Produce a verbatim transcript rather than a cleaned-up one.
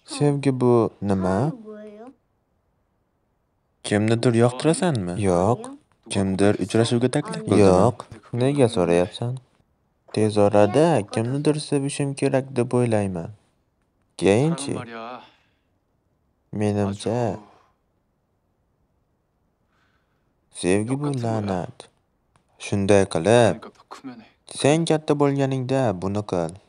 Sevgi bu nima? Kimnidir yoqtirasanmi? Yo'q. Kimdir uchrashuvga taklif qildimi? Yo'q. Nega so'rayapsan? Tez orada kimnidir sevishim kerak deb o'ylayman. Keyinchi, menimcha, sevgi bu la'nat. Shunday qilib, sen katta bo'lganingda buni qil.